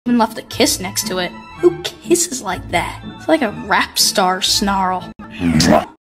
Even left a kiss next to it. Who kisses like that? It's like a rap star snarl.